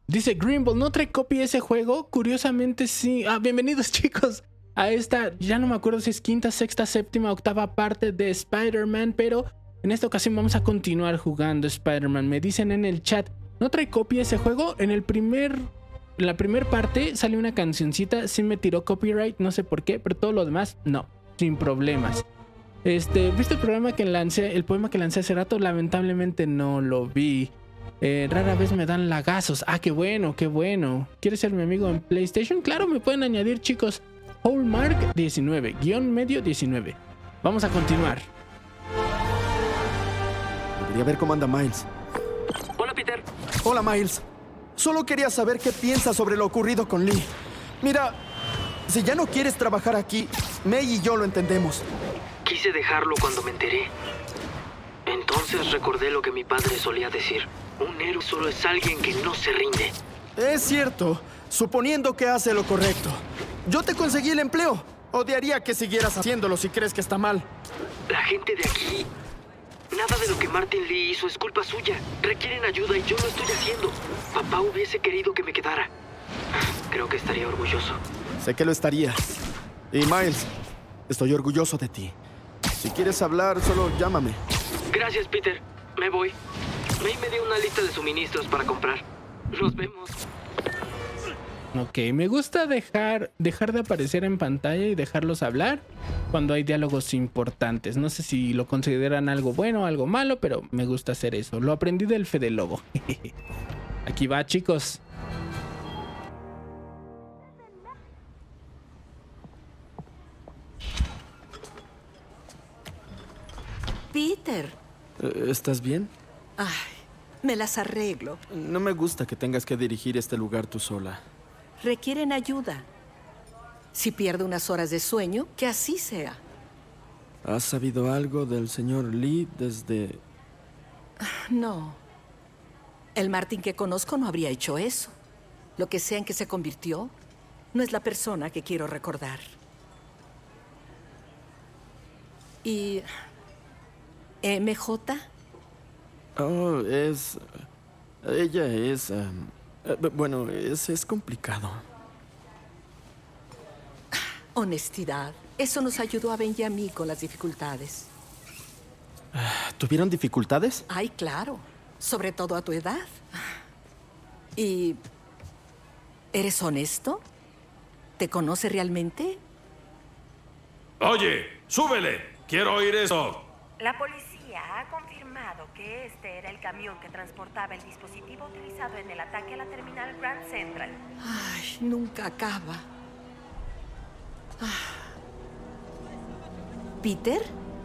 Dice Greenball, ¿no trae copy ese juego? Curiosamente sí. Bienvenidos chicos a esta, ya no me acuerdo si es quinta, sexta, séptima, octava parte de Spider-Man, pero en esta ocasión vamos a continuar jugando Spider-Man. Me dicen en el chat, ¿no trae copy ese juego? En la primer parte sale una cancioncita, sí me tiró copyright, no sé por qué, pero todo lo demás, no, sin problemas. ¿Viste el poema que lancé hace rato? Lamentablemente no lo vi. Rara vez me dan lagazos. Qué bueno, qué bueno. ¿Quieres ser mi amigo en PlayStation? Claro, me pueden añadir, chicos. Hallmark 19, guión medio 19. Vamos a continuar. Debería ver cómo anda Miles. Hola, Peter. Hola, Miles. Solo quería saber qué piensas sobre lo ocurrido con Lee. Mira, si ya no quieres trabajar aquí, May y yo lo entendemos. Quise dejarlo cuando me enteré. Entonces recordé lo que mi padre solía decir. Un héroe solo es alguien que no se rinde. Es cierto, suponiendo que hace lo correcto. Yo te conseguí el empleo. Odiaría que siguieras haciéndolo si crees que está mal. La gente de aquí... Nada de lo que Martin Lee hizo es culpa suya. Requieren ayuda y yo lo estoy haciendo. Papá hubiese querido que me quedara. Creo que estaría orgulloso. Sé que lo estaría. Y Miles, estoy orgulloso de ti. Si quieres hablar, solo llámame. Gracias, Peter. Me voy. May me dio una lista de suministros para comprar. Nos vemos. Ok, me gusta dejar de aparecer en pantalla y dejarlos hablar cuando hay diálogos importantes. No sé si lo consideran algo bueno o algo malo, pero me gusta hacer eso. Lo aprendí del Fede Lobo. Aquí va, chicos. Peter. ¿Estás bien? Ay, me las arreglo. No me gusta que tengas que dirigir este lugar tú sola. Requieren ayuda. Si pierdo unas horas de sueño, que así sea. ¿Has sabido algo del señor Lee desde...? No. El Martin que conozco no habría hecho eso. Lo que sea en que se convirtió, no es la persona que quiero recordar. ¿Y MJ? Oh, ella es... bueno, es complicado. Honestidad. Eso nos ayudó a Ben y a mí con las dificultades. ¿Tuvieron dificultades? Ay, claro. Sobre todo a tu edad. ¿Y eres honesto? ¿Te conoce realmente? Oye, súbele. Quiero oír eso. La policía ha confirmado que este era el camión que transportaba el dispositivo utilizado en el ataque a la terminal Grand Central. Ay, nunca acaba. ¿Peter?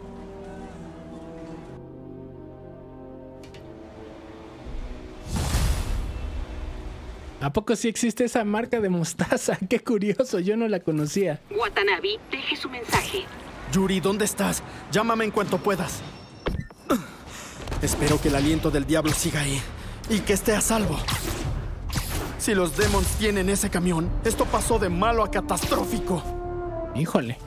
¿A poco sí existe esa marca de mostaza? Qué curioso, yo no la conocía. Watanabe, deje su mensaje. Yuri, ¿dónde estás? Llámame en cuanto puedas. Espero que el aliento del diablo siga ahí y que esté a salvo. Si los Demons tienen ese camión, esto pasó de malo a catastrófico. Híjole.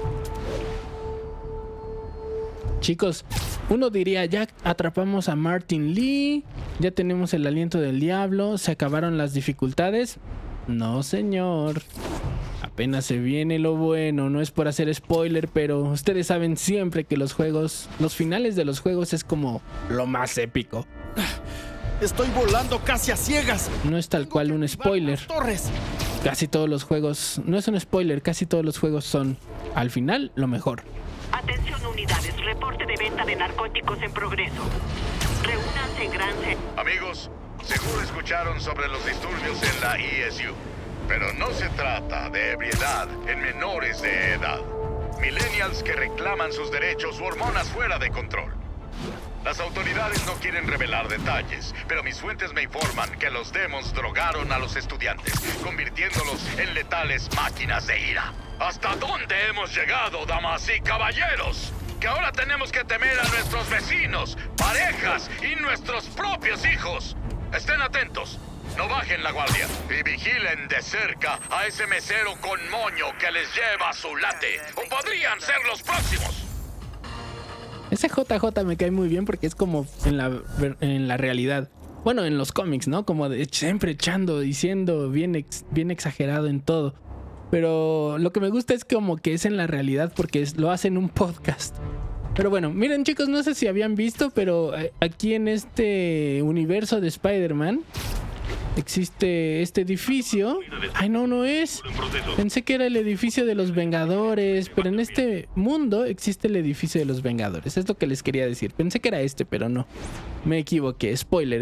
Chicos, uno diría, ya atrapamos a Martin Lee, ya tenemos el aliento del diablo, se acabaron las dificultades. No, señor. Apenas se viene lo bueno, no es por hacer spoiler, pero ustedes saben siempre que los finales de los juegos es como lo más épico. Estoy volando casi a ciegas. No es tal cual un spoiler. Casi todos los juegos, no es un spoiler, casi todos los juegos son, al final, lo mejor. Atención unidades, reporte de venta de narcóticos en progreso. Reúnanse en Grand Central. Amigos, seguro escucharon sobre los disturbios en la ESU. Pero no se trata de ebriedad en menores de edad. Millennials que reclaman sus derechos u hormonas fuera de control. Las autoridades no quieren revelar detalles, pero mis fuentes me informan que los Demons drogaron a los estudiantes, convirtiéndolos en letales máquinas de ira. ¿Hasta dónde hemos llegado, damas y caballeros? Que ahora tenemos que temer a nuestros vecinos, parejas y nuestros propios hijos. Estén atentos. No bajen la guardia y vigilen de cerca a ese mesero con moño que les lleva su latte. O podrían ser los próximos. Ese JJ me cae muy bien porque es como en la realidad. Bueno, en los cómics, ¿no? Como de siempre echando, diciendo bien exagerado en todo. Pero lo que me gusta es como que es en la realidad porque lo hacen en un podcast. Pero bueno, miren chicos, no sé si habían visto, pero aquí en este universo de Spider-Man existe este edificio. Ay, no es. Pensé que era el edificio de los Vengadores, pero en este mundo existe el edificio de los Vengadores. Es lo que les quería decir. Pensé que era este, pero no. Me equivoqué. Spoiler.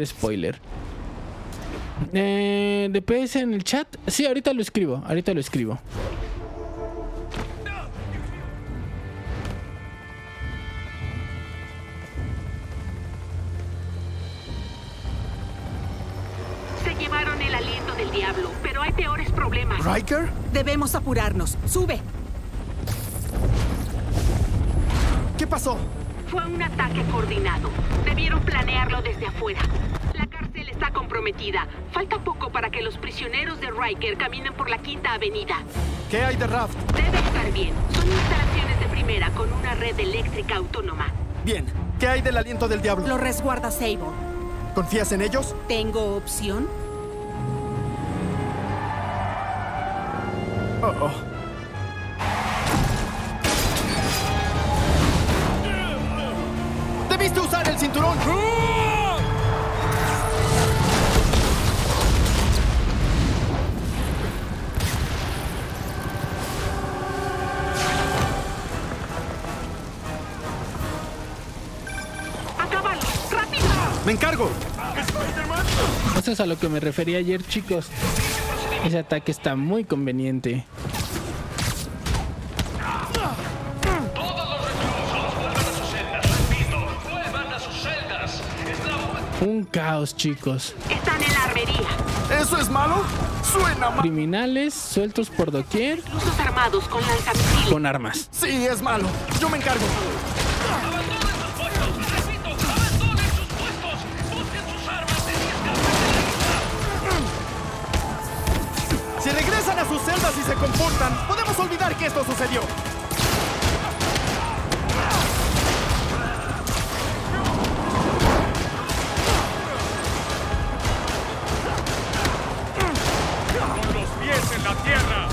DPS en el chat. Sí, ahorita lo escribo. Llevaron el aliento del diablo, pero hay peores problemas. ¿Riker? Debemos apurarnos. ¡Sube! ¿Qué pasó? Fue un ataque coordinado. Debieron planearlo desde afuera. La cárcel está comprometida. Falta poco para que los prisioneros de Riker caminen por la Quinta Avenida. ¿Qué hay de Raft? Debe estar bien. Son instalaciones de primera con una red eléctrica autónoma. Bien. ¿Qué hay del aliento del diablo? Lo resguarda Sable. ¿Confías en ellos? ¿Tengo opción? Oh. ¡Debiste usar el cinturón! ¡Acábalo! ¡Rápido! ¡Me encargo! Eso es a lo que me refería ayer, chicos. Ese ataque está muy conveniente. Un caos, chicos. Están en la armería. ¿Eso es malo? Suena mal. Criminales sueltos por doquier. Incluso armados con lanzamisiles. Con armas. Sí, es malo. Yo me encargo. Si regresan a sus celdas y se comportan, podemos olvidar que esto sucedió. ¡Con los pies en la tierra!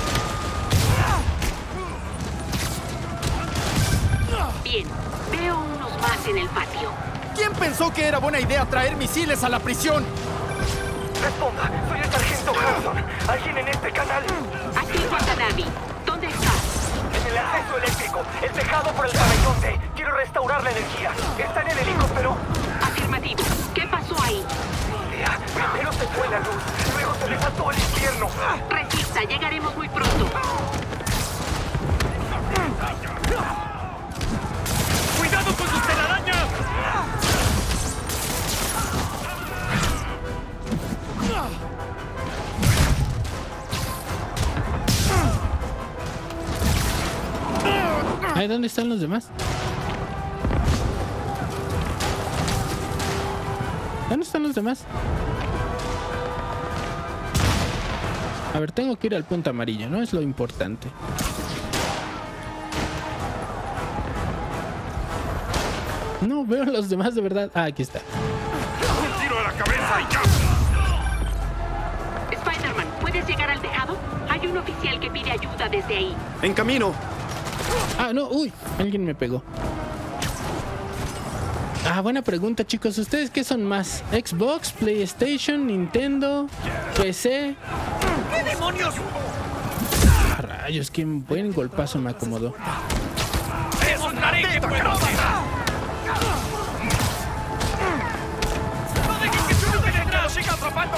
Bien, veo unos más en el patio. ¿Quién pensó que era buena idea traer misiles a la prisión? Responda, soy el sargento Hanson. ¿Alguien en este canal? Aquí Watanabe. ¿Dónde estás? En el acceso eléctrico, el tejado por el pabellón D. Quiero restaurar la energía. ¿Está en el helicóptero? Afirmativo. ¿Qué pasó ahí? Ni idea. Primero se fue la luz, luego se desató el infierno. Resista, llegaremos muy pronto. ¡Cuidado con sus telarañas! Ay, ¿dónde están los demás? ¿Dónde están los demás? A ver, tengo que ir al punto amarillo, ¿no? Es lo importante. No veo a los demás de verdad. Ah, aquí está. ¡Un tiro a la cabeza y ya! Spider-Man, ¿puedes llegar al tejado? Hay un oficial que pide ayuda desde ahí. En camino. Ah, no, uy, alguien me pegó. Ah, buena pregunta, chicos. ¿Ustedes qué son más? ¿Xbox, PlayStation, Nintendo, PC? ¿Qué demonios? Ah, rayos, qué buen golpazo me acomodó. ¡Demostraré que puedo! ¡No dejes que su penetra lo siga atrapando!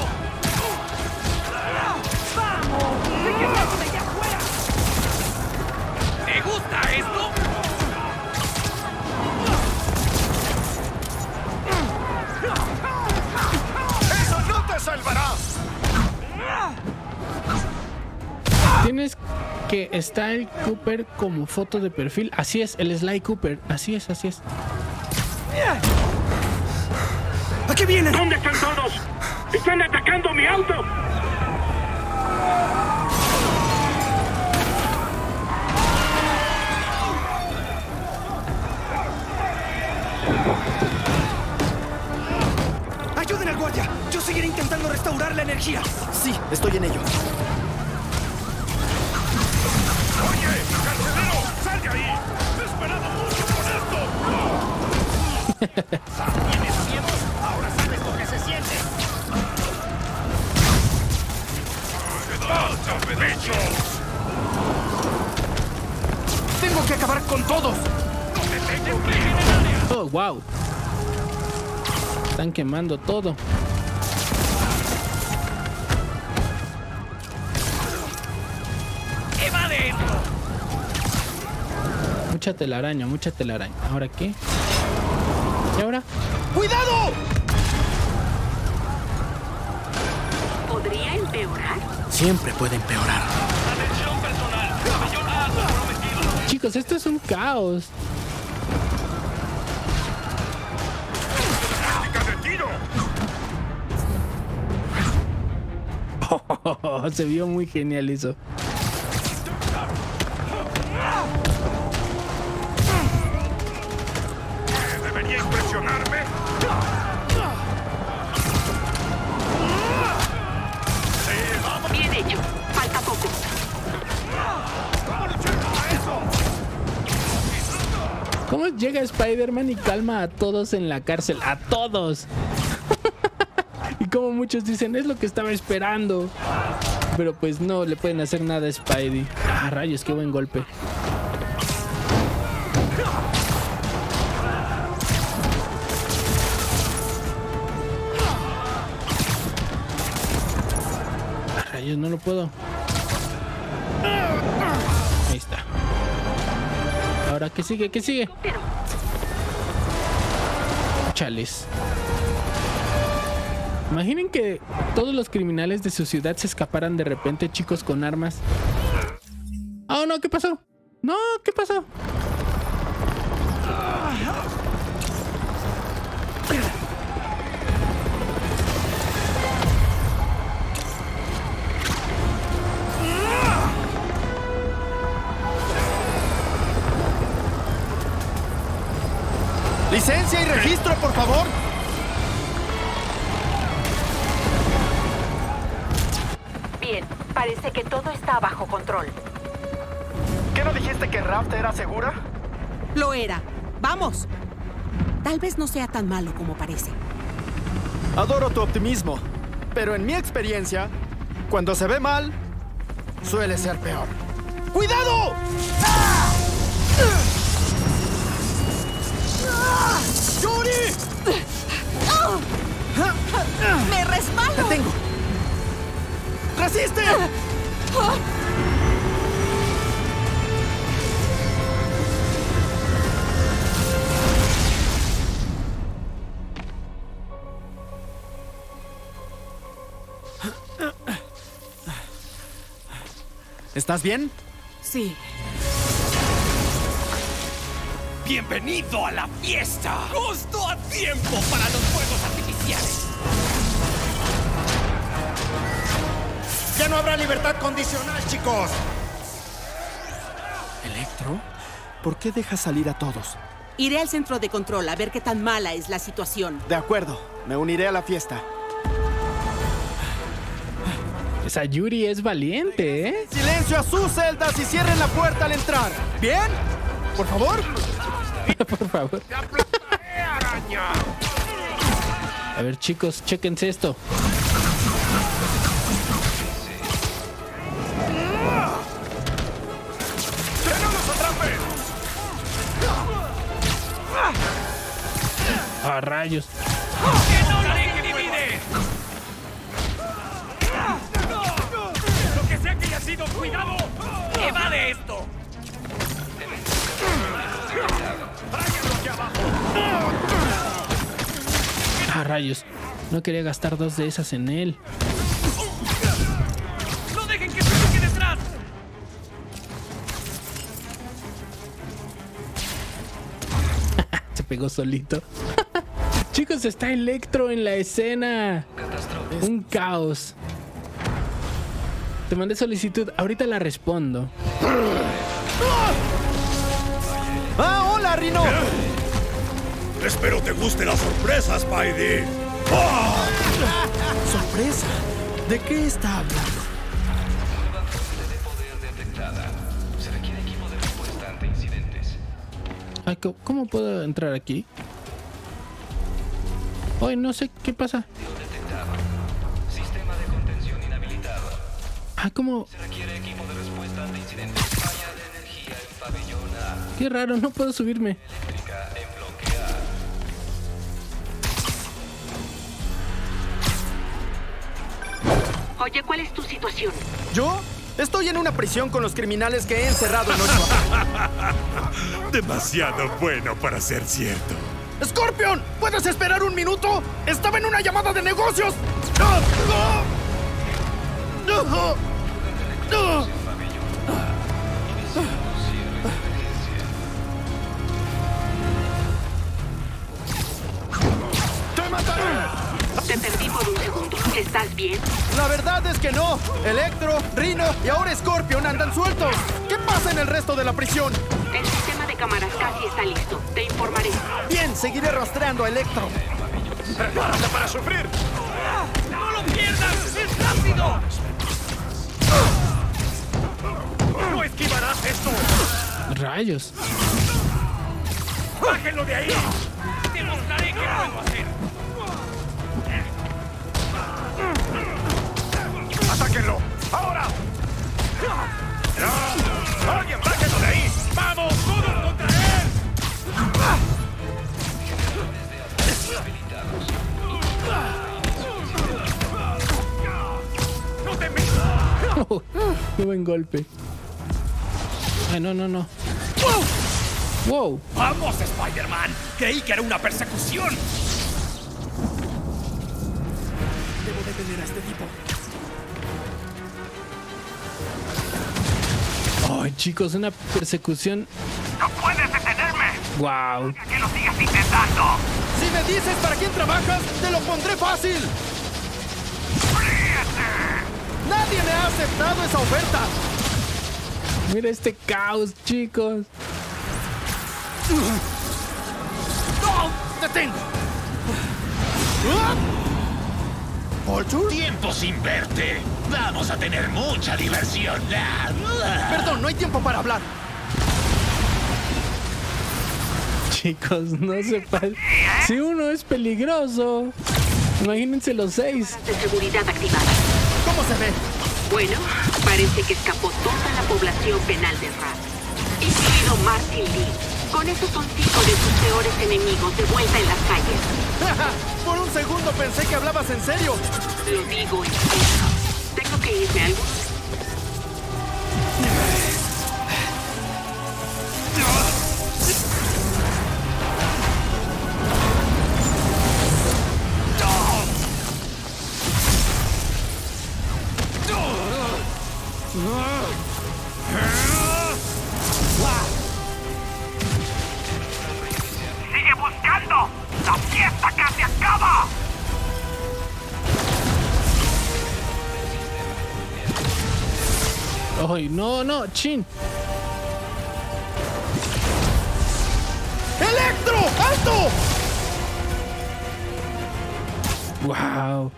¡Vamos! ¡Déjenlo de allá afuera! ¿Te gusta esto? ¡Eso no te salvará! Tienes que Sly Cooper como foto de perfil. Así es, el Sly Cooper. Así es, así es. ¿A qué vienen? ¿Dónde están todos? ¡Están atacando mi auto! ¡Ayuden al energía! Sí, estoy en ello. ¡Oye, carcelero! ¡Sal de ahí! ¡He esperado mucho por esto! ¿Tienes miedo? Ahora sabes lo que se siente. ¡Basta, pedazo! ¡Tengo que acabar con todos! Oh, wow. Están quemando todo. ¡Evade esto! Mucha telaraña, mucha telaraña. ¿Ahora qué? ¿Y ahora? ¡Cuidado! ¿Podría empeorar? Siempre puede empeorar. ¡Atención personal! ¡Pabellón A comprometido! Chicos, esto es un caos. ¡Táctica de tiro! Se vio muy genial eso. ¿Debería impresionarme? Bien hecho. Falta poco. ¿Cómo llega Spider-Man y calma a todos en la cárcel? ¡A todos! Y como muchos dicen, es lo que estaba esperando. Pero pues no le pueden hacer nada a Spidey. ¡Ah, rayos! ¡Qué buen golpe! ¡Ah, rayos! No lo puedo. Ahí está. Ahora, ¿qué sigue? ¿Qué sigue? Chales. Imaginen que todos los criminales de su ciudad se escaparan de repente, chicos, con armas. Oh, no, ¿qué pasó? No, ¿qué pasó? ¡Licencia y registro, por favor! Bien, parece que todo está bajo control. ¿Qué no dijiste que Raft era segura? Lo era. ¡Vamos! Tal vez no sea tan malo como parece. Adoro tu optimismo, pero en mi experiencia, cuando se ve mal, suele ser peor. ¡Cuidado! ¡Ah! ¡Yuri! ¡Me resbalo! ¡Te tengo! ¡Resiste! ¿Estás bien? Sí. ¡Bienvenido a la fiesta! ¡Justo a tiempo para los fuegos artificiales! ¡Ya no habrá libertad condicional, chicos! ¿Electro? ¿Por qué dejas salir a todos? Iré al centro de control a ver qué tan mala es la situación. De acuerdo, me uniré a la fiesta. Esa Yuri es valiente, ¿eh? ¡Silencio a sus celdas y cierren la puerta al entrar! ¿Bien? ¿Por favor? Por favor. ¡Araña! A ver, chicos, chéquense esto. ¡Que no los atrapen! ¡Ah, rayos! ¡Que no la incrimine! ¡Lo que sea que haya sido, cuidado! ¡Evade esto! ¡Tráiganlo aquí abajo! ¡Ah, rayos! No quería gastar 2 de esas en él. ¡No dejen que se quede detrás! Se pegó solito. Chicos, está Electro en la escena. Un caos. Te mandé solicitud. Ahorita la respondo. ¡Ah, hola, Rino! Espero te guste la sorpresa, Spidey. ¡Sorpresa! ¿De qué está hablando? Nueva fuente de poder detectada. Se requiere equipo de respuesta ante incidentes. Ay, ¿cómo puedo entrar aquí? Ay, no sé qué pasa. Detectado. Sistema de contención inhabilitado. Ah, ¿cómo? Se requiere equipo de respuesta ante incidentes. Falla de energía en pabellón A. Qué raro, no puedo subirme. Eléctrica en bloque A. Oye, ¿cuál es tu situación? ¿Yo? Estoy en una prisión con los criminales que he encerrado en 8 años. Demasiado bueno para ser cierto. ¡Scorpion! ¿Puedes esperar un minuto? ¡Estaba en una llamada de negocios! ¡Te mataré! Te perdí por un segundo. ¿Estás bien? La verdad es que no. Electro, Rhino y ahora Scorpion andan sueltos. ¿Qué pasa en el resto de la prisión? El sistema de cámaras casi está listo. Te informaré. Bien, seguiré rastreando a Electro. ¡Prepárate para sufrir! ¡No lo pierdas! ¡Es rápido! ¡No esquivarás esto! Rayos. ¡Bájenlo de ahí! ¡Te mostraré qué puedo hacer! ¡Atáquenlo! ¡Ahora! ¡Alguien bájenlo de ahí! ¡Vamos! ¡Todos contra él! ¡No te metas! Oh, qué buen golpe. Ay, no, no, no. Wow. ¡Vamos, Spider-Man! Creí que era una persecución. Debo detener a este tipo. Ay, chicos, una persecución. ¡No puedes detenerme! Wow. ¡Que lo sigas intentando! Si me dices para quién trabajas, te lo pondré fácil. Nadie me ha aceptado esa oferta. Mira este caos, chicos. ¡No! ¡Detén! ¿Vulture? ¡Tiempo sin verte! ¡Vamos a tener mucha diversión! Perdón, no hay tiempo para hablar. Chicos, no se pasen. Si uno es peligroso, imagínense los 6. De seguridad activadas. ¿Cómo se ve? Bueno, parece que escapó toda la población penal de Rat, incluido Martin Lee. Con eso son 5 de sus peores enemigos de vuelta en las calles. Por un segundo pensé que hablabas en serio. Lo digo en serio. Tengo que irme a algún... ¡Sigue buscando! ¡La fiesta casi acaba! Ay, no, no, chin. ¡Electro! ¡Alto! Wow.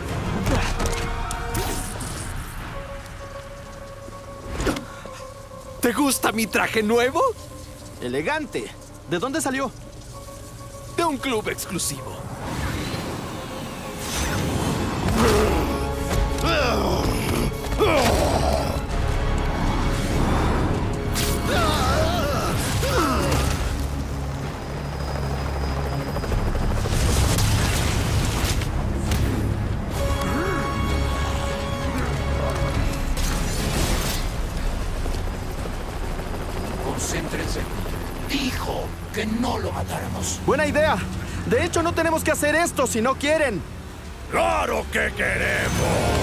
¿Te gusta mi traje nuevo? Elegante. ¿De dónde salió? De un club exclusivo. Concéntrense. Dijo que no lo matáramos. Buena idea. De hecho, no tenemos que hacer esto si no quieren. ¡Claro que queremos!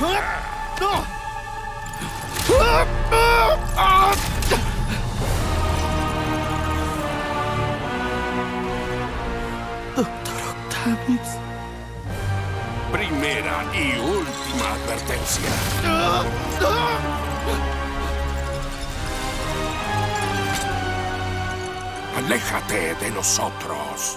Doctor Octavius. Primera y última advertencia. Aléjate de nosotros.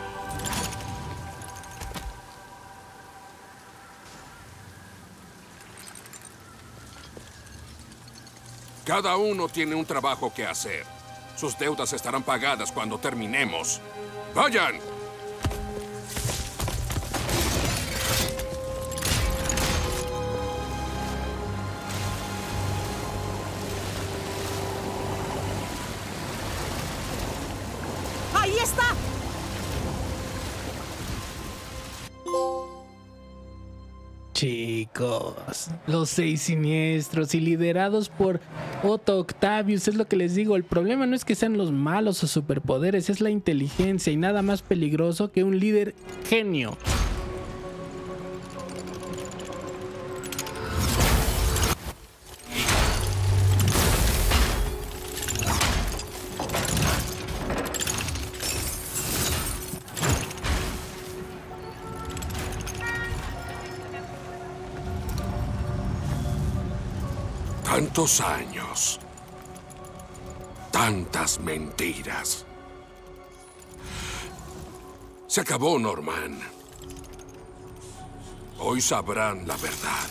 Cada uno tiene un trabajo que hacer. Sus deudas estarán pagadas cuando terminemos. ¡Vayan! ¡Ahí está! Chicos, los 6 siniestros y liderados por Otto Octavius, es lo que les digo, el problema no es que sean los malos o superpoderes, es la inteligencia y nada más peligroso que un líder genio. Tantos años. Tantas mentiras. Se acabó, Norman. Hoy sabrán la verdad.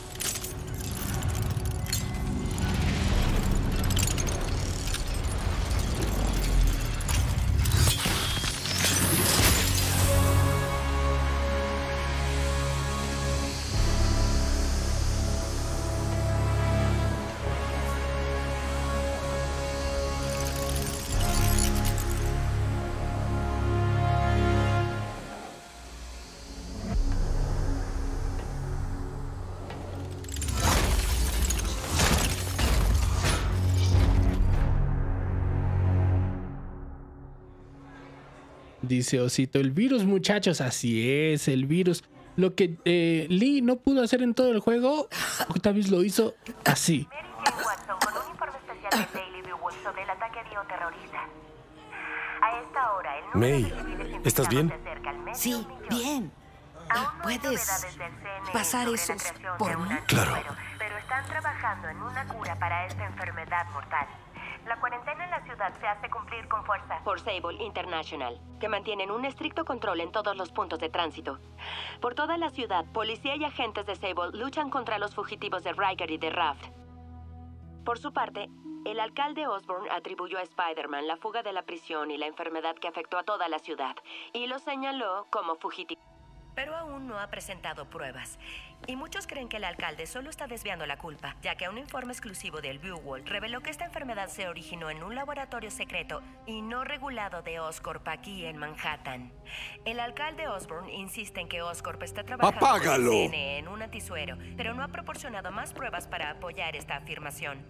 Dice Osito, el virus, muchachos, así es, el virus. Lo que Lee no pudo hacer en todo el juego, Octavius lo hizo así. Mary Jane Watson con un informe especial del Daily Bugle sobre el ataque bioterrorista. A esta hora, el número May, de civiles ¿estás bien? infectados se acerca al medio Sí, millón. bien. Aún no hay ¿Puedes novedades del CNE pasar sobre la esos creación por de mí? un Claro. anticuero, pero están trabajando en una cura para esta enfermedad mortal. La cuarentena en la ciudad se hace cumplir con fuerza. Por Sable International, que mantienen un estricto control en todos los puntos de tránsito. Por toda la ciudad, policía y agentes de Sable luchan contra los fugitivos de Riker y de Raft. Por su parte, el alcalde Osborn atribuyó a Spider-Man la fuga de la prisión y la enfermedad que afectó a toda la ciudad, y lo señaló como fugitivo. Pero aún no ha presentado pruebas. Y muchos creen que el alcalde solo está desviando la culpa, ya que un informe exclusivo del Bugle reveló que esta enfermedad se originó en un laboratorio secreto y no regulado de Oscorp aquí en Manhattan. El alcalde Osborn insiste en que Oscorp está trabajando ¡Apágalo! con el CNE en un antisuero, pero no ha proporcionado más pruebas para apoyar esta afirmación.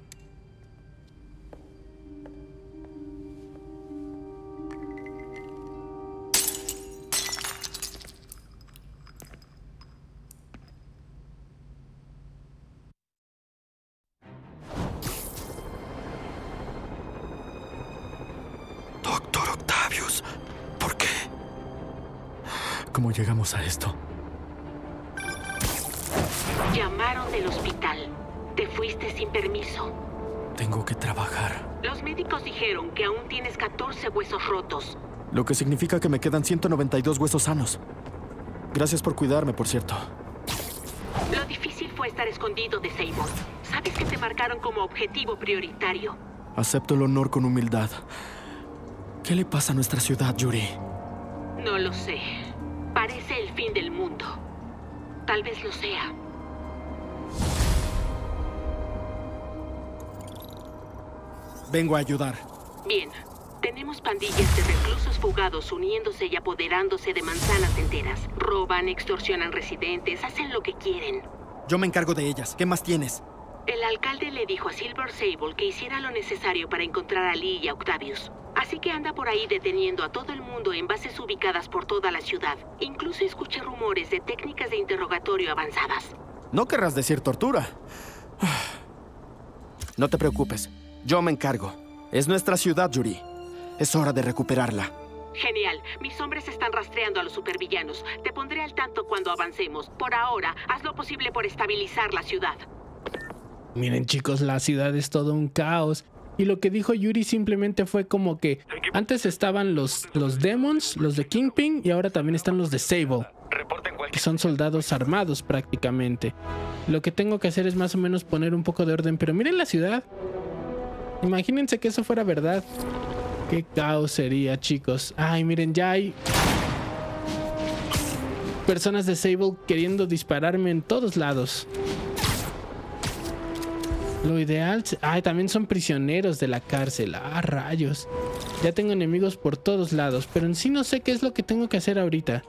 Doctor Octavius, ¿por qué? ¿Cómo llegamos a esto? Llamaron del hospital. Te fuiste sin permiso. Tengo que trabajar. Los médicos dijeron que aún tienes 14 huesos rotos. Lo que significa que me quedan 192 huesos sanos. Gracias por cuidarme, por cierto. Lo difícil fue estar escondido de Sable. Sabes que te marcaron como objetivo prioritario. Acepto el honor con humildad. ¿Qué le pasa a nuestra ciudad, Yuri? No lo sé. Parece el fin del mundo. Tal vez lo sea. Vengo a ayudar. Bien. Tenemos pandillas de reclusos fugados uniéndose y apoderándose de manzanas enteras. Roban, extorsionan residentes, hacen lo que quieren. Yo me encargo de ellas. ¿Qué más tienes? El alcalde le dijo a Silver Sable que hiciera lo necesario para encontrar a Lee y a Octavius. Así que anda por ahí deteniendo a todo el mundo en bases ubicadas por toda la ciudad. Incluso escuché rumores de técnicas de interrogatorio avanzadas. No querrás decir tortura. No te preocupes, yo me encargo. Es nuestra ciudad, Yuri. Es hora de recuperarla. Genial. Mis hombres están rastreando a los supervillanos. Te pondré al tanto cuando avancemos. Por ahora, haz lo posible por estabilizar la ciudad. Miren, chicos, la ciudad es todo un caos. Y lo que dijo Yuri simplemente fue como que antes estaban los Demons, los de Kingpin, y ahora también están los de Sable, que son soldados armados prácticamente. Lo que tengo que hacer es más o menos poner un poco de orden. Pero miren la ciudad. Imagínense que eso fuera verdad. Qué caos sería, chicos. Ay, miren, ya hay personas de Sable queriendo dispararme en todos lados. Lo ideal... Ay, también son prisioneros de la cárcel. Ah, rayos. Ya tengo enemigos por todos lados, pero en sí no sé qué es lo que tengo que hacer ahorita.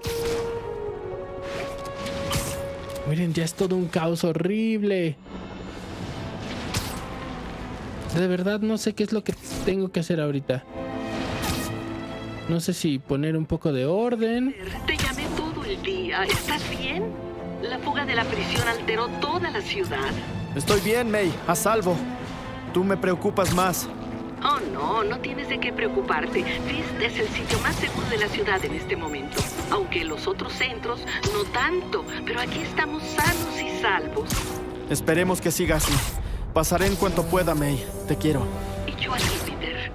Miren, ya es todo un caos horrible. De verdad no sé qué es lo que tengo que hacer ahorita. No sé si poner un poco de orden. Te llamé todo el día. ¿Estás bien? La fuga de la prisión alteró toda la ciudad. Estoy bien, May, a salvo. Tú me preocupas más. Oh, no, no tienes de qué preocuparte. Fist es el sitio más seguro de la ciudad en este momento. Aunque en los otros centros, no tanto. Pero aquí estamos sanos y salvos. Esperemos que siga así. Pasaré en cuanto pueda, May. Te quiero. Y yo aquí, Peter.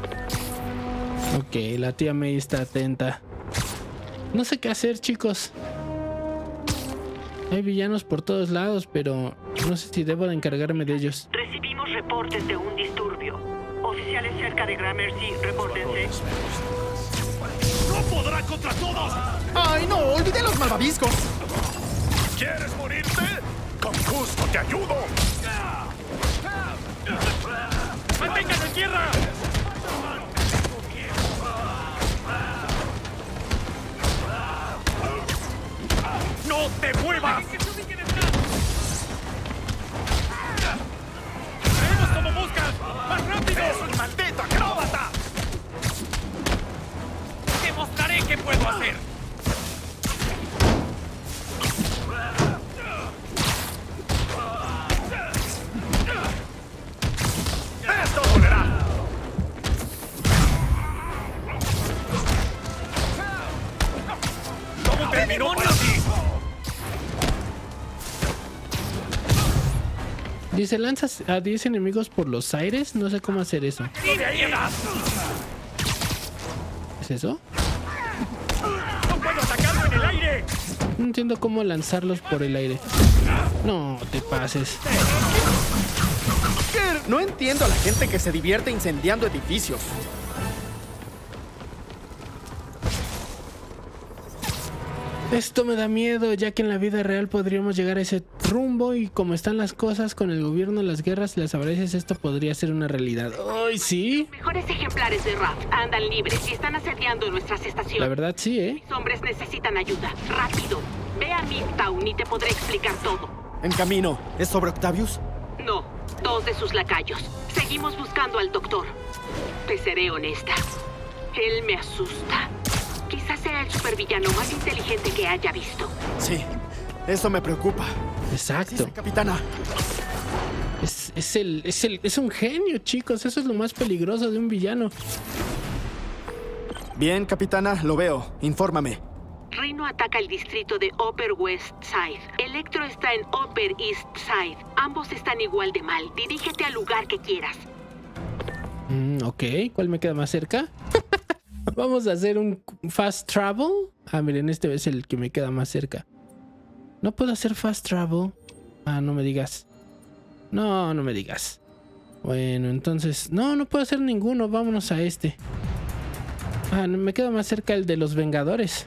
Ok, la tía May está atenta. No sé qué hacer, chicos. Hay villanos por todos lados, pero no sé si debo de encargarme de ellos. Recibimos reportes de un disturbio. Oficiales cerca de Gramercy, repórtense. ¡No podrá contra todos! ¡Ay, no! ¡Olvidé los malvaviscos! ¿Quieres morirte? ¡Con gusto te ayudo! ¡Manténganlo en tierra! ¡No te muevas! ¡Veremos cómo buscas! ¡Más rápido! ¡Es un maldito acróbata! ¡Te mostraré qué puedo hacer! ¡Esto dolerá! ¿Cómo terminó para ti? Dice, lanzas a 10 enemigos por los aires. No sé cómo hacer eso. ¿Es eso? ¡No puedo atacarlo en el aire! No entiendo cómo lanzarlos por el aire. No te pases. No entiendo a la gente que se divierte incendiando edificios. Esto me da miedo, ya que en la vida real podríamos llegar a ese rumbo y como están las cosas con el gobierno, las guerras y las avaricias, esto podría ser una realidad. ¡Ay, sí! Mejores ejemplares de Raft andan libres y están asediando nuestras estaciones. La verdad, sí, ¿eh? Mis hombres necesitan ayuda. ¡Rápido! Ve a Midtown y te podré explicar todo. En camino. ¿Es sobre Octavius? No, 2 de sus lacayos. Seguimos buscando al doctor. Te seré honesta. Él me asusta. Quizás sea el supervillano más inteligente que haya visto. Sí, eso me preocupa. Exacto. Sí, capitana. Es un genio, chicos. Eso es lo más peligroso de un villano. Bien, capitana, lo veo. Infórmame. Rhino ataca el distrito de Upper West Side. Electro está en Upper East Side. Ambos están igual de mal. Dirígete al lugar que quieras. Ok, ¿cuál me queda más cerca? Vamos a hacer un fast travel. Ah, miren, este es el que me queda más cerca. No puedo hacer fast travel. Ah, no me digas. No, no me digas. Bueno, entonces... No puedo hacer ninguno. Vámonos a este. Ah, me queda más cerca el de los Vengadores.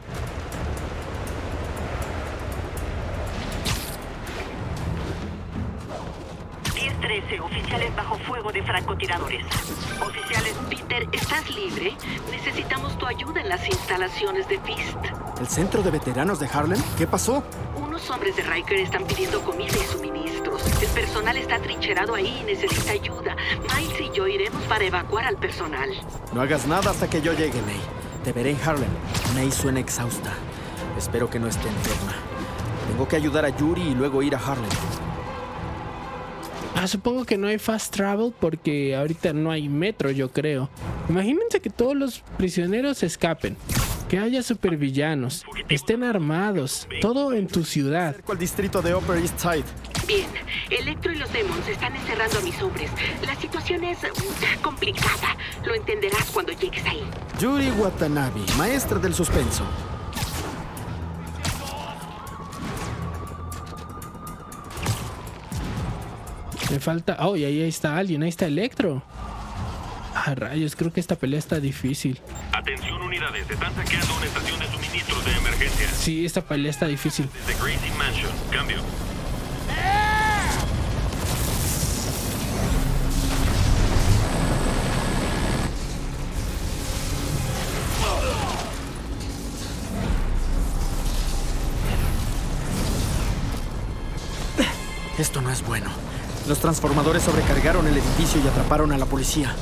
Oficiales bajo fuego de francotiradores. Oficiales, Peter, ¿estás libre? Necesitamos tu ayuda en las instalaciones de Fist. ¿El centro de veteranos de Harlem? ¿Qué pasó? Unos hombres de Riker están pidiendo comida y suministros. El personal está trincherado ahí y necesita ayuda. Miles y yo iremos para evacuar al personal. No hagas nada hasta que yo llegue, May. Te veré en Harlem. May suena exhausta. Espero que no esté enferma. Tengo que ayudar a Yuri y luego ir a Harlem. Supongo que no hay fast travel porque ahorita no hay metro, yo creo. Imagínense que todos los prisioneros escapen, que haya supervillanos, estén armados, todo en tu ciudad. Cerco al distrito de Upper East Side. Bien, Electro y los Demons están encerrando a mis hombres. La situación es complicada. Lo entenderás cuando llegues ahí. Yuri Watanabe, maestra del suspenso. Me falta... Oh, y ahí está alguien, ahí está Electro. Rayos, creo que esta pelea está difícil. Atención unidades, están saqueando una estación de suministros de emergencia. Sí, esta pelea está difícil. Desde Gracie Mansion, cambio. Esto no es bueno. Los transformadores sobrecargaron el edificio y atraparon a la policía.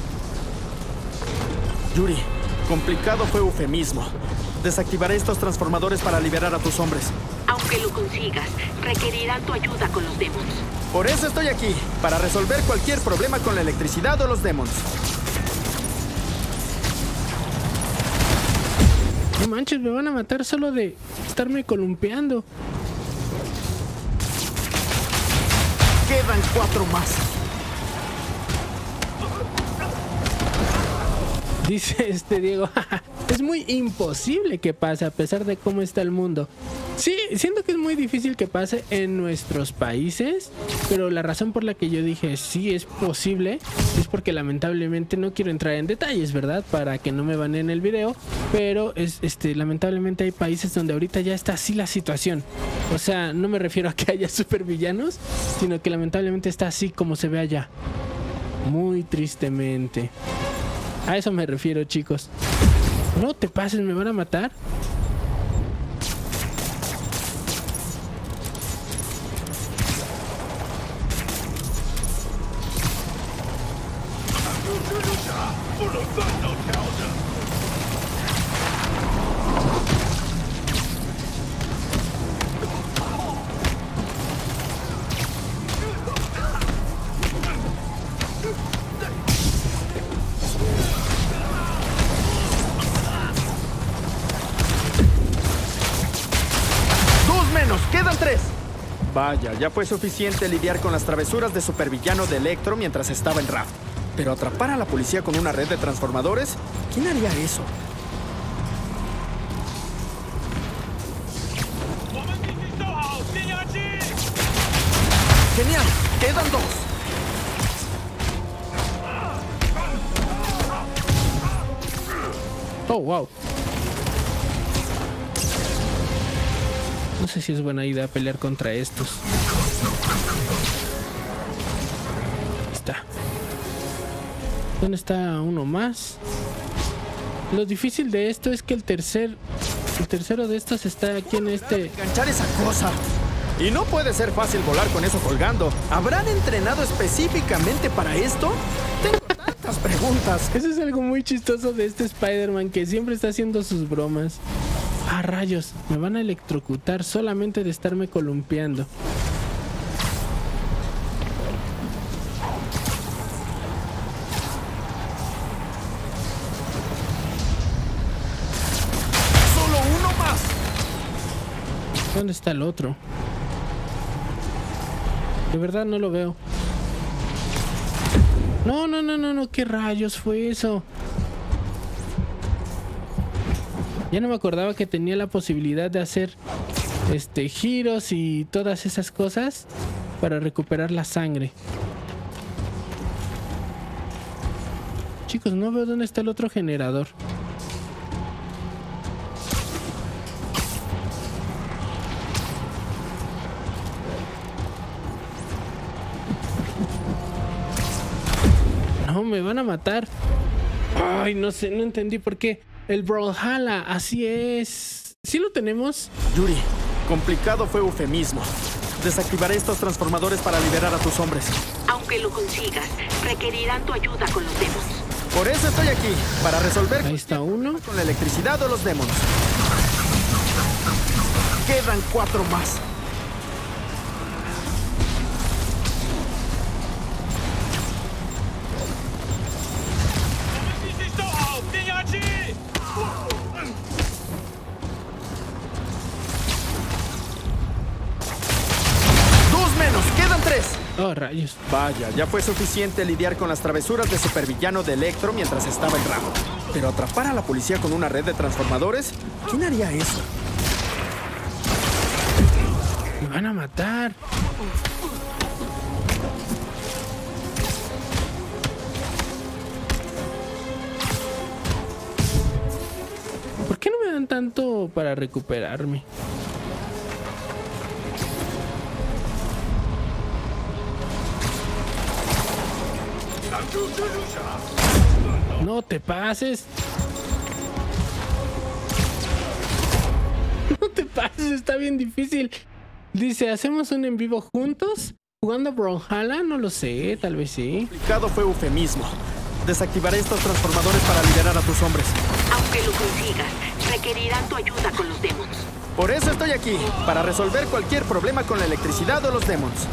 Yuri, complicado fue eufemismo. Desactivaré estos transformadores para liberar a tus hombres. Aunque lo consigas, requerirán tu ayuda con los Demons. Por eso estoy aquí, para resolver cualquier problema con la electricidad o los Demons. No manches, me van a matar solo de estarme columpiando. Quedan 4 más. Dice Diego, es muy imposible que pase a pesar de cómo está el mundo. Sí, siento que es muy difícil que pase en nuestros países, pero la razón por la que yo dije sí es posible es porque lamentablemente no quiero entrar en detalles, ¿verdad? Para que no me baneen el video, pero lamentablemente hay países donde ahorita ya está así la situación. O sea, no me refiero a que haya supervillanos, sino que lamentablemente está así como se ve allá. Muy tristemente. A eso me refiero, chicos. No te pases, me van a matar. ¡Quedan 3! Vaya, ya fue suficiente lidiar con las travesuras de supervillano de Electro mientras estaba en Raft. Pero atrapar a la policía con una red de transformadores, ¿quién haría eso? ¡Genial! ¡Quedan 2! Oh, wow. No sé si es buena idea pelear contra estos. Está. ¿Dónde está uno más? Lo difícil de esto es que el tercero de estos está aquí en este... ¡Enganchar esa cosa! Y no puede ser fácil volar con eso colgando. ¿Habrán entrenado específicamente para esto? Tengo tantas preguntas. Eso es algo muy chistoso de este Spider-Man, que siempre está haciendo sus bromas. Rayos, me van a electrocutar solamente de estarme columpiando. ¡Solo uno más! ¿Dónde está el otro? De verdad no lo veo. No, ¿qué rayos fue eso? Ya no me acordaba que tenía la posibilidad de hacer giros y todas esas cosas para recuperar la sangre. Chicos, no veo dónde está el otro generador. No, me van a matar. Ay, no sé, no entendí por qué. El Brawlhalla, así es. ¿Sí lo tenemos? Yuri, complicado fue eufemismo. Desactivaré estos transformadores para liberar a tus hombres. Aunque lo consigas, requerirán tu ayuda con los Demons. Por eso estoy aquí, para resolver... Ahí está uno. Con la electricidad o los Demons. Quedan 4 más. Oh, rayos. Vaya, ya fue suficiente lidiar con las travesuras de supervillano de Electro mientras estaba en Raft. Pero atrapar a la policía con una red de transformadores, ¿quién haría eso? Me van a matar. ¿Por qué no me dan tanto para recuperarme? No te pases. No te pases, está bien difícil. Dice, ¿hacemos un en vivo juntos? ¿Jugando Brawlhalla? No lo sé, tal vez sí. Complicado fue eufemismo. Desactivaré estos transformadores para liberar a tus hombres. Aunque lo consigas, requerirán tu ayuda con los demons. Por eso estoy aquí, para resolver cualquier problema con la electricidad o los demons.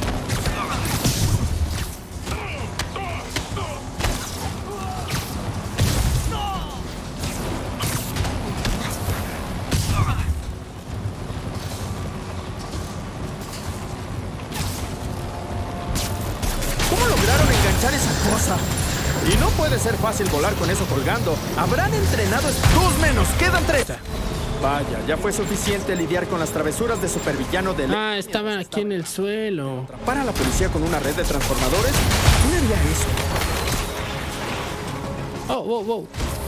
Esa cosa. Y no puede ser fácil volar con eso colgando. Habrán entrenado dos menos. Quedan 3. Vaya, ya fue suficiente lidiar con las travesuras de supervillano de... Ah, estaban aquí en el suelo. Atrapar a la policía con una red de transformadores. ¿Quién haría eso? Oh, wow, wow.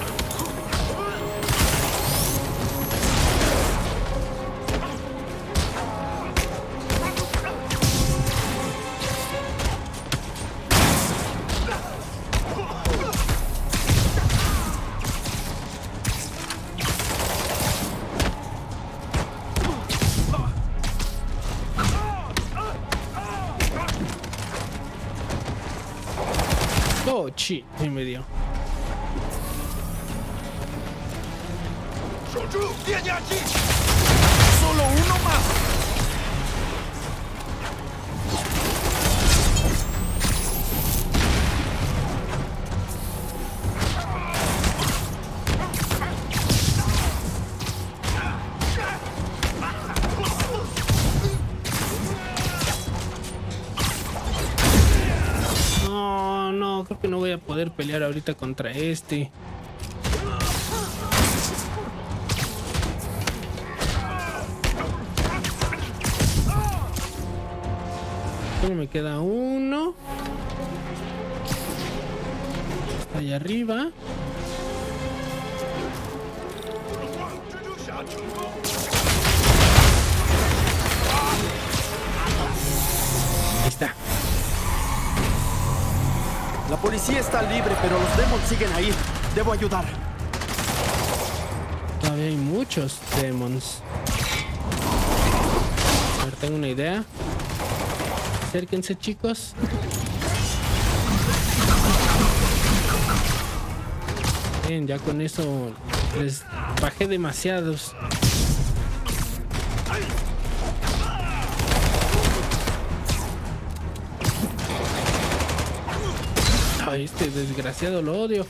Oh, shit, sí me dio. ¡Viene aquí! ¡Solo uno más! No, creo que no voy a poder pelear ahorita contra este. Solo me queda uno. Está allá arriba. Ahí está. La policía está libre, pero los demons siguen ahí. Debo ayudar. Todavía hay muchos demons. A ver, tengo una idea. Acérquense, chicos. Bien, ya con eso les bajé demasiados. Ay, este desgraciado lo odio.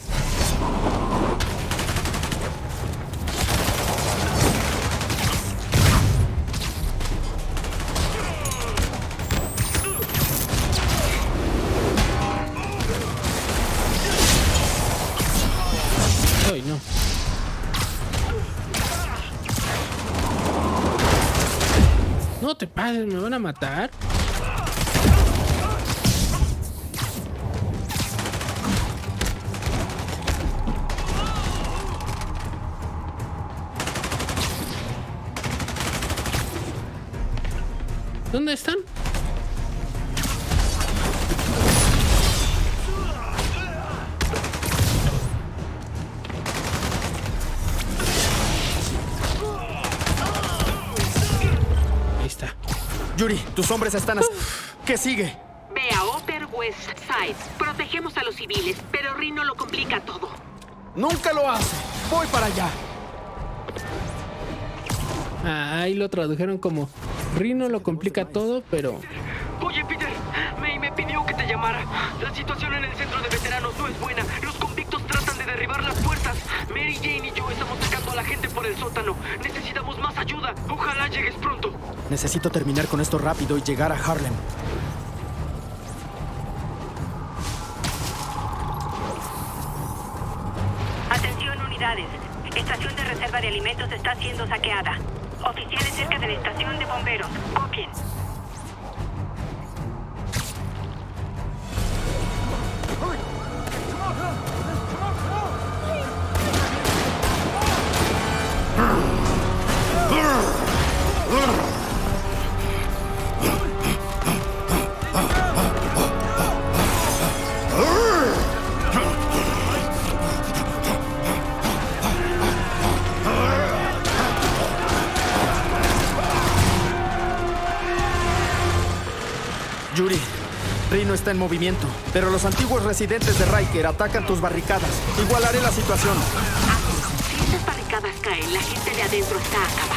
Ay, no. No te pases, me van a matar. ¿Dónde están? Ahí está. Yuri, tus hombres están... ¿Qué sigue? Ve a Upper West Side. Protegemos a los civiles, pero Rhino lo complica todo. Nunca lo hace. Voy para allá. Ah, ahí lo tradujeron como Rhino lo complica todo, pero... Oye, Peter, May me pidió que te llamara. La situación en el centro de veteranos no es buena. Los convictos tratan de derribar las puertas. Mary Jane y yo estamos sacando a la gente por el sótano. Necesitamos más ayuda. Ojalá llegues pronto. Necesito terminar con esto rápido y llegar a Harlem. unidades. Estación de reserva de alimentos está siendo saqueada. Oficiales cerca de la estación de bomberos. Copien. Yuri, Rhino está en movimiento, pero los antiguos residentes de Riker atacan tus barricadas. Igualaré la situación. Si estas barricadas caen, la gente de adentro está acabada.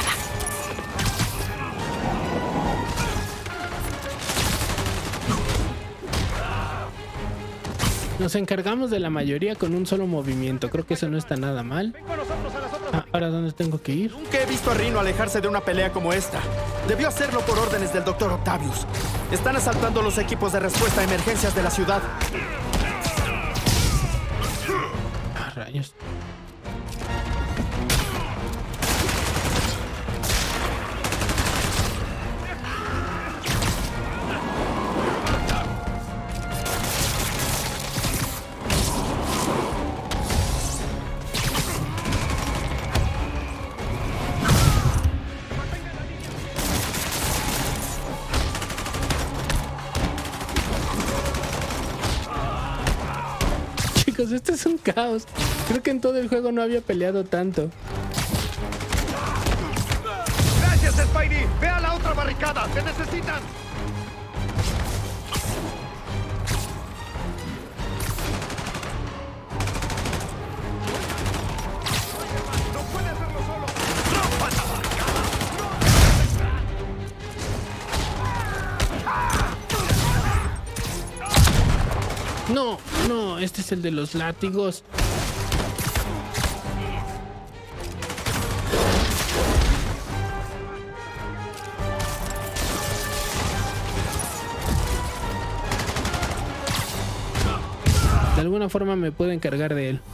Nos encargamos de la mayoría con un solo movimiento. Creo que eso no está nada mal. Ahora, ¿dónde tengo que ir? Nunca he visto a Rhino alejarse de una pelea como esta. Debió hacerlo por órdenes del Dr. Octavius. Están asaltando los equipos de respuesta a emergencias de la ciudad. Ah, rayos. Chicos, esto es un caos. Creo que en todo el juego no había peleado tanto. ¡Gracias, Spidey! ¡Ve a la otra barricada! ¡Te necesitan! ¡No puede hacerlo solo! ¡Rompa la barricada! No, no, este es el de los látigos. De alguna forma me puedo encargar de él.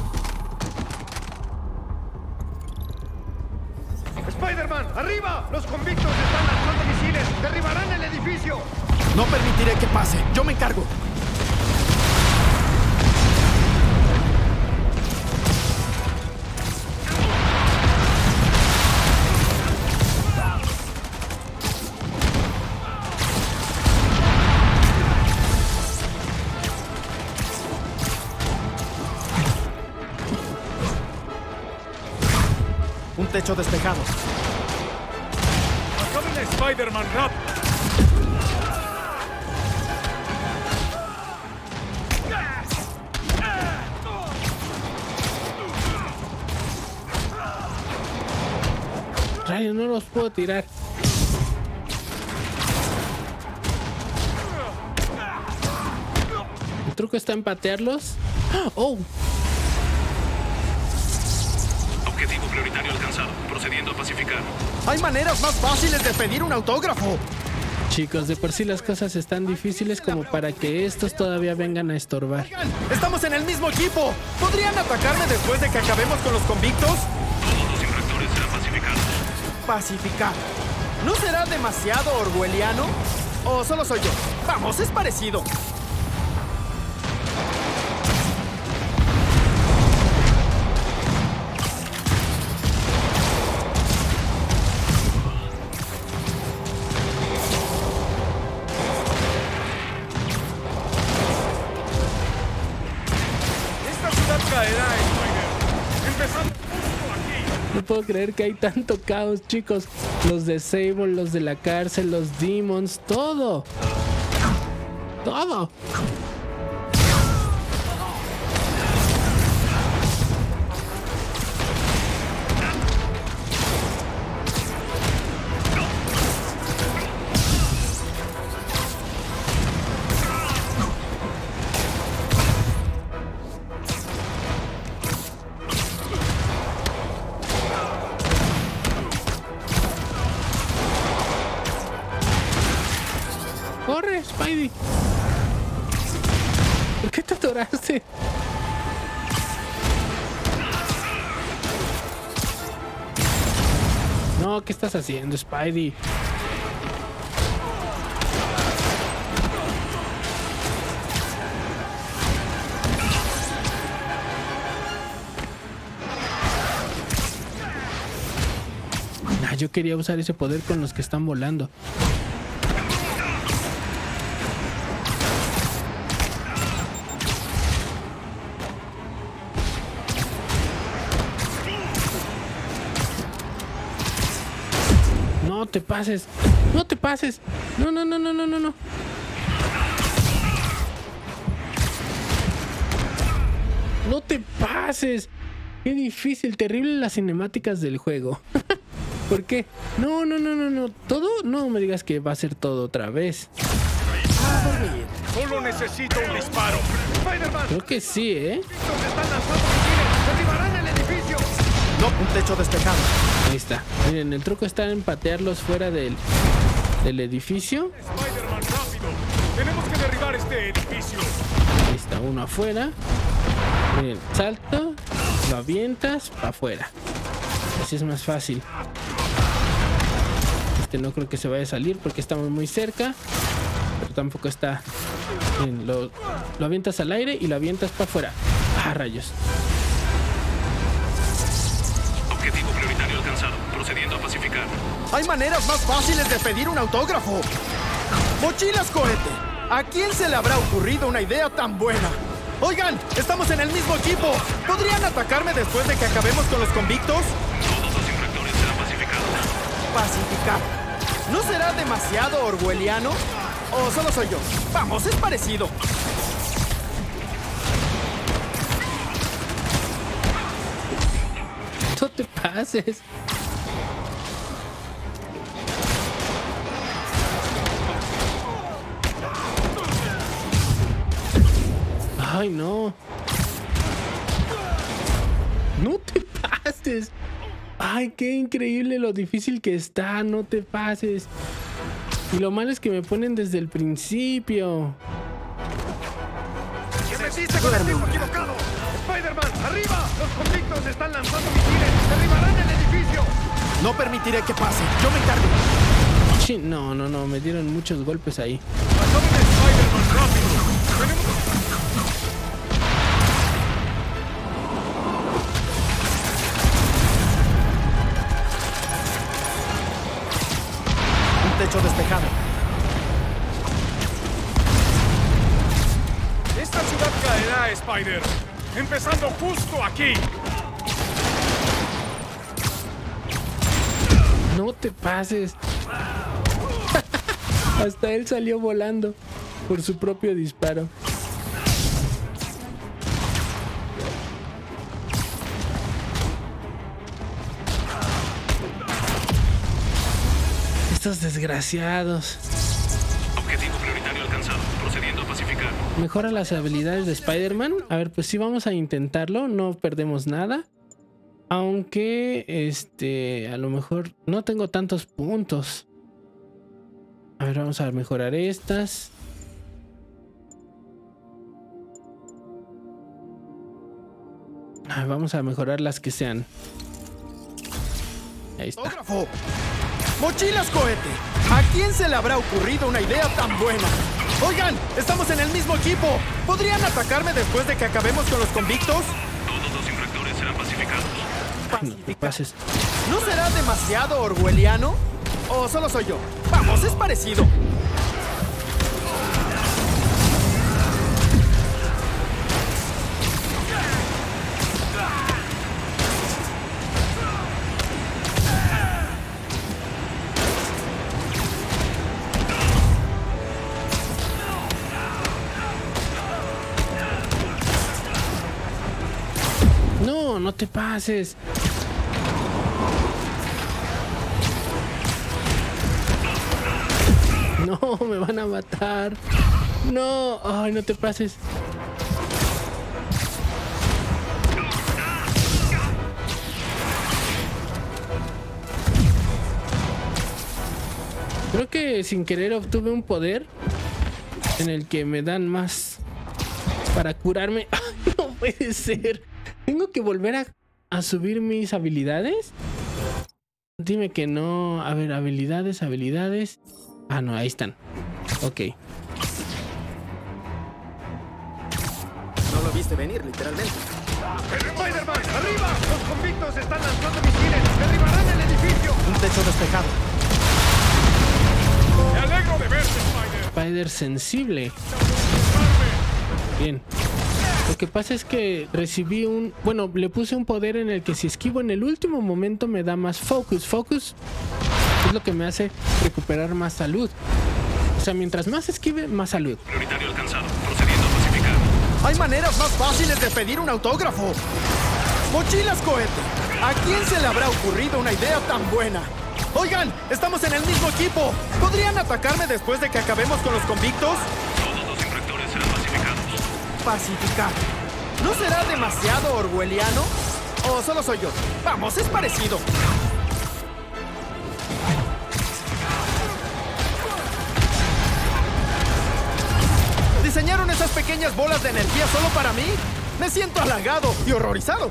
¡Spider-Man! ¡Arriba! ¡Los convictos están lanzando misiles! ¡Derribarán el edificio! No permitiré que pase. Yo me encargo. Un techo despejado. ¡Acaben a Spider-Man rápido! Rayos, no los puedo tirar. El truco está en patearlos. ¡Oh! Objetivo prioritario alcanzado. Procediendo a pacificar. Hay maneras más fáciles de pedir un autógrafo. Chicos, de por sí las cosas están difíciles como para que estos todavía vengan a estorbar. ¡Estamos en el mismo equipo! ¿Podrían atacarme después de que acabemos con los convictos? Todos los infractores serán pacificados. Pacificar. ¿No será demasiado orwelliano? ¿O solo soy yo? Vamos, es parecido. No puedo creer que hay tanto caos, chicos. Los de Sable, los de la cárcel, los demons, todo. Todo. ¡Corre, Spidey! ¿Por qué te atoraste? No, ¿qué estás haciendo, Spidey? Ah, yo quería usar ese poder con los que están volando. No te pases. No te pases. No. No te pases. Qué difícil, terrible las cinemáticas del juego. ¿Por qué? No. ¿Todo? No me digas que va a ser todo otra vez. Solo necesito un disparo. Spider-Man. Creo que sí, ¿eh? Están lanzando misiles. Derribarán el edificio. No, un techo despejado. Ahí está. Miren, el truco está en patearlos fuera del edificio. Spider-Man, rápido. Tenemos que derribar este edificio. Ahí está, uno afuera. Miren, salto, lo avientas para afuera. Así es más fácil. Este no creo que se vaya a salir porque estamos muy cerca. Pero tampoco está. Miren, lo avientas al aire y lo avientas para afuera. Ah, rayos. Objetivo prioritario alcanzado. Procediendo a pacificar. Hay maneras más fáciles de pedir un autógrafo. Mochilas cohete. ¿A quién se le habrá ocurrido una idea tan buena? Oigan, estamos en el mismo equipo. ¿Podrían atacarme después de que acabemos con los convictos? Todos los infractores serán pacificados. ¿Pacificar? ¿No será demasiado orwelliano? ¿O solo soy yo? Vamos, es parecido. No te pases. Ay, no. No te pases. Ay, qué increíble lo difícil que está. No te pases. Y lo malo es que me ponen desde el principio. ¡Te metiste con el tipo equivocado! ¡Spider-Man, arriba! ¡Los convictos están lanzando misiles! ¡Derribarán el edificio! No permitiré que pase. Yo me encargo. Sí, no. Me dieron muchos golpes ahí. ¡Atomen a Spider-Man, rápido! ¡Tenemos... Techo despejado. Esta ciudad caerá, Spider. Empezando justo aquí. No te pases. Hasta él salió volando por su propio disparo. Estos desgraciados. Objetivo prioritario alcanzado. Procediendo a pacificar. Mejora las habilidades de Spider-Man. A ver, pues sí, vamos a intentarlo. No perdemos nada. Aunque, a lo mejor no tengo tantos puntos. A ver, vamos a mejorar estas. Vamos a mejorar las que sean. Ahí está. ¡Autógrafo! ¡Mochilas cohete! ¿A quién se le habrá ocurrido una idea tan buena? Oigan, estamos en el mismo equipo. ¿Podrían atacarme después de que acabemos con los convictos? Todos los infractores serán pacificados. No te pases. ¿No será demasiado orwelliano? ¿O solo soy yo? Vamos, es parecido. No te pases. No, me van a matar. No, ay, no te pases. Creo que sin querer obtuve un poder en el que me dan más para curarme. Ay, no puede ser. ¿Tengo que volver a subir mis habilidades? Dime que no. A ver, habilidades. Ah, no, ahí están. Ok. No lo viste venir, literalmente. ¡Spider-Man, arriba! ¡Los convictos están lanzando misiles! ¡Derribarán el edificio! Un techo despejado. ¡Me alegro de verte, Spider! Spider sensible. Bien. Lo que pasa es que recibí un... Bueno, le puse un poder en el que si esquivo en el último momento me da más focus. Focus es lo que me hace recuperar más salud. O sea, mientras más esquive, más salud. Prioritario alcanzado. Procediendo a pacificar. Hay maneras más fáciles de pedir un autógrafo. Mochilas cohete. ¿A quién se le habrá ocurrido una idea tan buena? Oigan, estamos en el mismo equipo. ¿Podrían atacarme después de que acabemos con los convictos? Todos los infractores serán pacificados. Pacificar. ¿No será demasiado orwelliano? ¿O solo soy yo? Vamos, es parecido. ¿Diseñaron esas pequeñas bolas de energía solo para mí? Me siento halagado y horrorizado.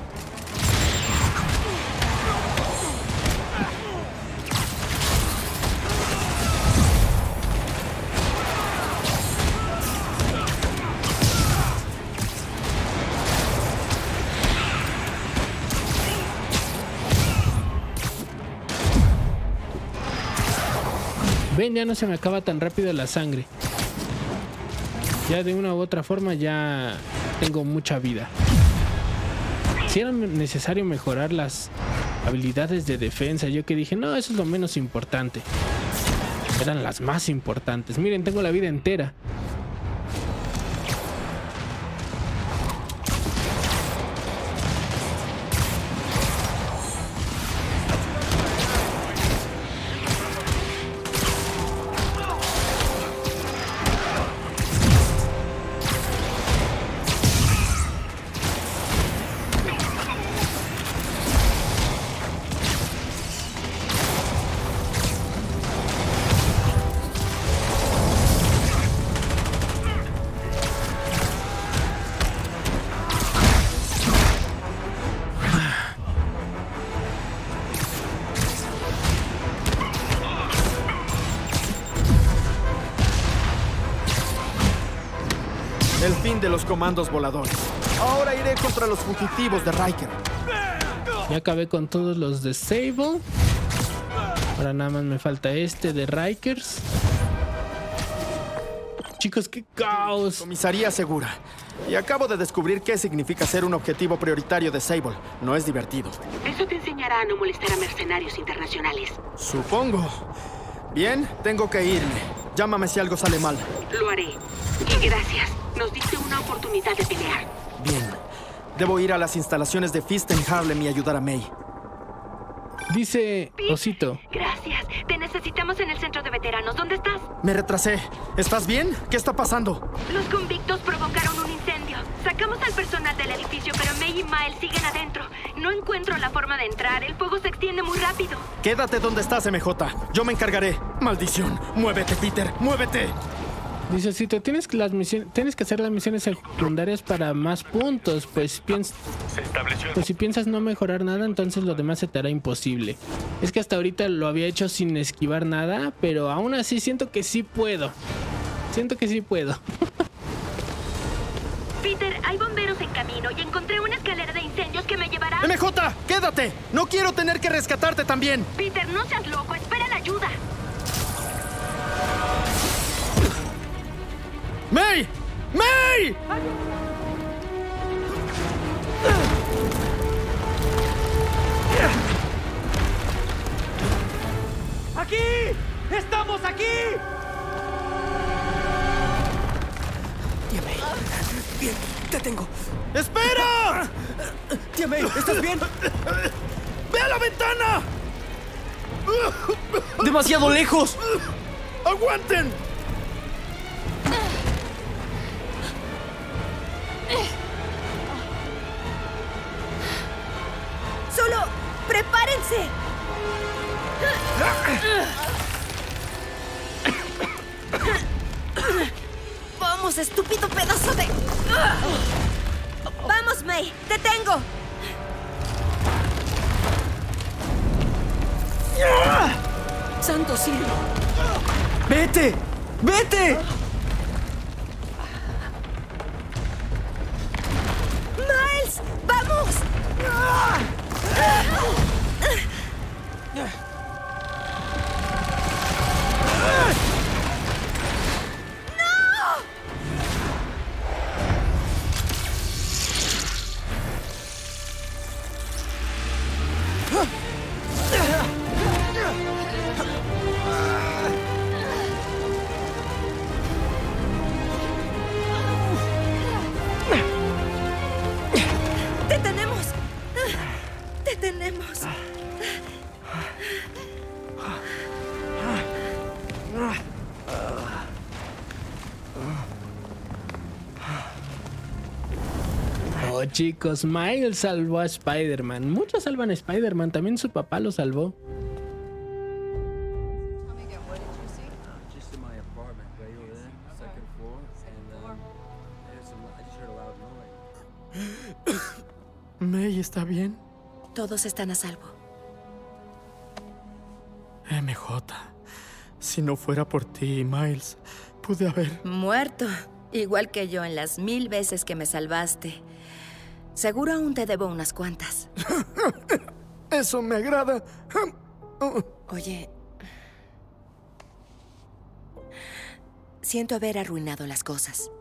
Ven, ya no se me acaba tan rápido la sangre. Ya de una u otra forma ya tengo mucha vida. Si era necesario mejorar las habilidades de defensa, yo que dije, no, eso es lo menos importante. Eran las más importantes. Miren, tengo la vida entera. El fin de los comandos voladores. Ahora iré contra los fugitivos de Riker. Ya acabé con todos los de Sable. Ahora nada más me falta este de Rikers. Chicos, qué caos. Comisaría segura. Y acabo de descubrir qué significa ser un objetivo prioritario de Sable. No es divertido. Eso te enseñará a no molestar a mercenarios internacionales. Supongo. Bien, tengo que irme. Llámame si algo sale mal. Lo haré. Y gracias. Nos diste una oportunidad de pelear. Bien. Debo ir a las instalaciones de Fist en Harlem y ayudar a May. Dice Osito. Gracias. Te necesitamos en el centro de veteranos. ¿Dónde estás? Me retrasé. ¿Estás bien? ¿Qué está pasando? Los convictos provocaron un incendio. Sacamos al personal del edificio, pero May y Miles siguen adentro. No encuentro la forma de entrar. El fuego se extiende muy rápido. Quédate donde estás, MJ. Yo me encargaré. Maldición. Muévete, Peter. Muévete. Dice Osito, tienes que hacer las misiones secundarias para más puntos. Pues si piensas no mejorar nada, entonces lo demás se te hará imposible. Es que hasta ahorita lo había hecho sin esquivar nada, pero aún así siento que sí puedo. Peter, hay bomberos en camino y encontré una escalera de incendios que me llevará... MJ, quédate. No quiero tener que rescatarte también. Peter, no seas loco. Espera la ayuda. ¡May! ¡May! ¡Aquí! ¡Estamos aquí! Tía May. Bien, te tengo. ¡Espera! Tía May, ¿estás bien? ¡Ve a la ventana! ¡Demasiado lejos! ¡Aguanten! ¡Solo prepárense! ¡Vamos, estúpido pedazo de... ¡Vamos, May! ¡Te tengo! ¡Santo cielo! ¡Vete! ¡Vete! ¡Miles! ¡Vamos! ¡Detenemos! Oh, chicos, Miles salvó a Spider-Man. Muchos salvan a Spider-Man, también su papá lo salvó. May, ¿está bien? Todos están a salvo. MJ, si no fuera por ti, Miles, pude haber... Muerto, igual que yo en las 1000 veces que me salvaste. Seguro aún te debo unas cuantas. Eso me agrada. Oye, siento haber arruinado las cosas.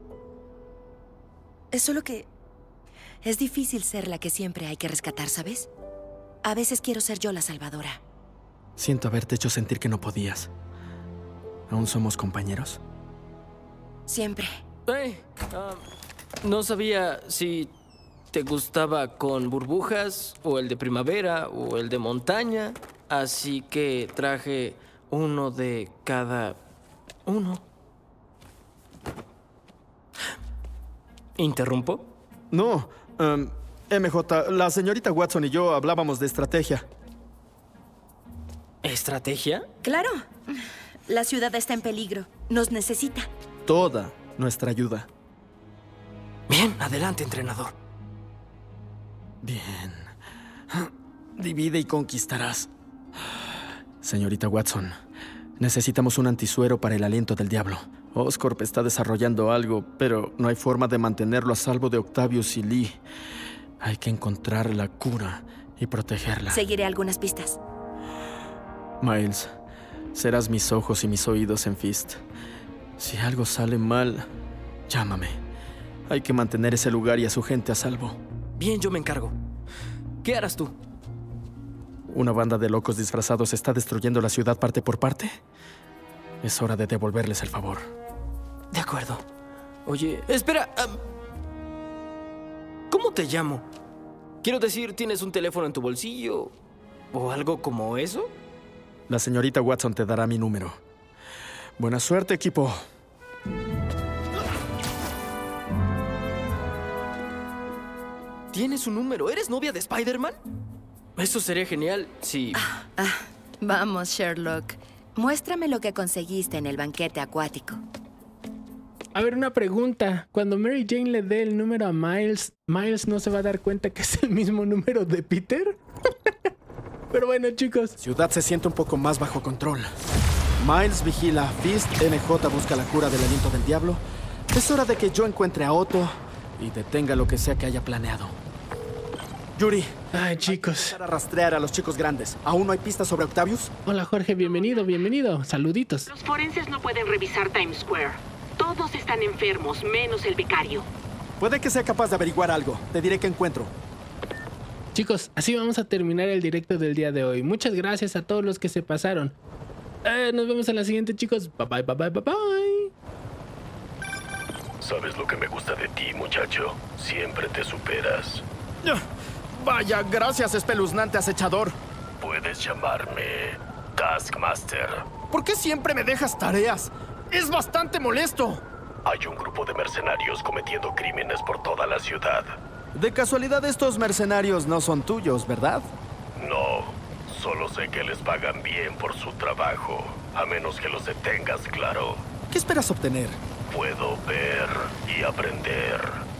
Es solo que es difícil ser la que siempre hay que rescatar, ¿sabes? A veces quiero ser yo la salvadora. Siento haberte hecho sentir que no podías. ¿Aún somos compañeros? Siempre. Hey, no sabía si te gustaba con burbujas, o el de primavera, o el de montaña. Así que traje uno de cada uno. ¿Interrumpo? No. MJ, la señorita Watson y yo hablábamos de estrategia. ¿Estrategia? Claro. La ciudad está en peligro. Nos necesita. Toda nuestra ayuda. Bien, adelante, entrenador. Bien. Divide y conquistarás. Señorita Watson, necesitamos un antisuero para el aliento del diablo. Oscorp está desarrollando algo, pero no hay forma de mantenerlo a salvo de Octavius y Lee. Hay que encontrar la cura y protegerla. Seguiré algunas pistas. Miles, serás mis ojos y mis oídos en Fist. Si algo sale mal, llámame. Hay que mantener ese lugar y a su gente a salvo. Bien, yo me encargo. ¿Qué harás tú? Una banda de locos disfrazados está destruyendo la ciudad parte por parte. Es hora de devolverles el favor. De acuerdo. Oye, espera. ¿Cómo te llamo? Quiero decir, ¿tienes un teléfono en tu bolsillo? ¿O algo como eso? La señorita Watson te dará mi número. Buena suerte, equipo. ¿Tienes un número? ¿Eres novia de Spider-Man? Eso sería genial si... Vamos, Sherlock. Muéstrame lo que conseguiste en el banquete acuático. A ver, una pregunta. Cuando Mary Jane le dé el número a Miles, ¿Miles no se va a dar cuenta que es el mismo número de Peter? Pero bueno, chicos. Ciudad se siente un poco más bajo control. Miles vigila a Fist, MJ busca la cura del aliento del diablo. Es hora de que yo encuentre a Otto y detenga lo que sea que haya planeado. Yuri. Ay, chicos. Para rastrear a los chicos grandes. ¿Aún no hay pistas sobre Octavius? Hola, Jorge. Bienvenido, bienvenido. Saluditos. Los forenses no pueden revisar Times Square. Todos están enfermos, menos el becario. Puede que sea capaz de averiguar algo. Te diré qué encuentro. Chicos, así vamos a terminar el directo del día de hoy. Muchas gracias a todos los que se pasaron. Nos vemos en la siguiente, chicos. Bye, bye, bye, bye, bye, bye. ¿Sabes lo que me gusta de ti, muchacho? Siempre te superas. Vaya, gracias, espeluznante acechador. Puedes llamarme Taskmaster. ¿Por qué siempre me dejas tareas? ¡Es bastante molesto! Hay un grupo de mercenarios cometiendo crímenes por toda la ciudad. De casualidad, estos mercenarios no son tuyos, ¿verdad? No, solo sé que les pagan bien por su trabajo, a menos que los detengas, claro. ¿Qué esperas obtener? Puedo ver y aprender.